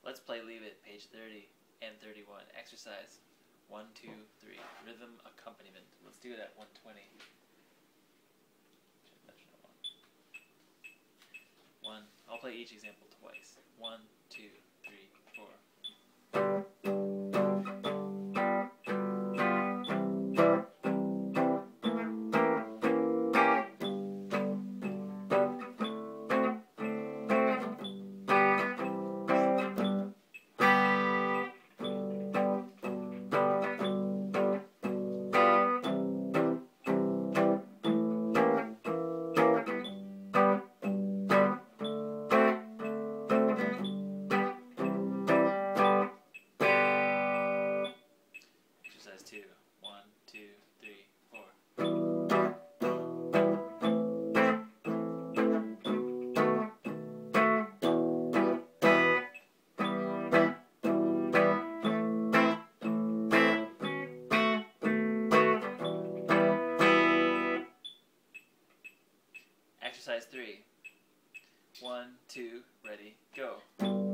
Let's play Leave It, page 30 and 31. Exercise 1, 2, 3. Rhythm accompaniment. Let's do it at 120. One. I'll play each example twice. 1, 2, 3, 4. Exercise 2. 1, 2, 3, 4. Exercise 3. 1, 2, ready, go.